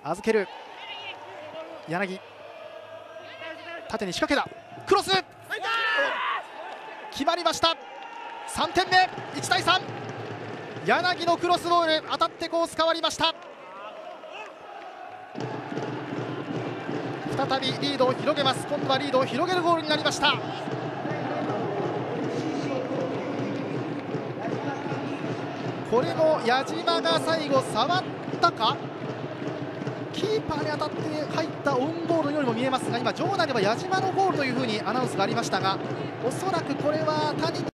預ける柳、縦に仕掛けたクロス、決まりました。3点目、1対3。柳のクロスボール、当たってコース変わりました。再びリードを広げます。今度はリードを広げるゴールになりました。これも矢島が最後触ったか、キーパーに当たって入ったオウンゴールのようにも見えますが、今場内では矢島のゴールというふうにアナウンスがありましたが、おそらくこれは谷